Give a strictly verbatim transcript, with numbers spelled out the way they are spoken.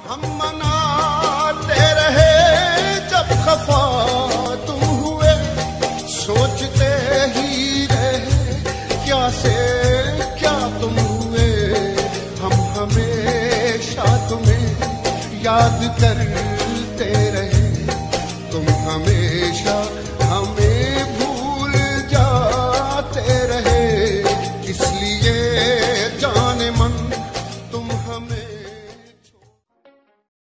हम मनाते रहे जब खफा तुम हुए, सोचते ही रहे क्या से क्या तुम हुए। हम हमेशा तुम्हें याद करते रहे, तुम हमेशा